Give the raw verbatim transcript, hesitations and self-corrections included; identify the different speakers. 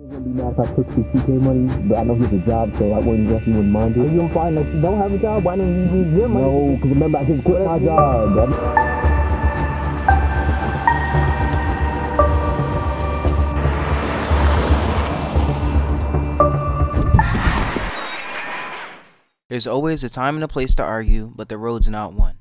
Speaker 1: wouldn't be mad if I took the P K money, but I know he has a job, so I wouldn't definitely wouldn't mind it.
Speaker 2: If you don't find that you don't have a job, why don't you use your money?
Speaker 1: No, because remember I just quit my job.
Speaker 3: There's always a time and a place to argue, but the road's not one.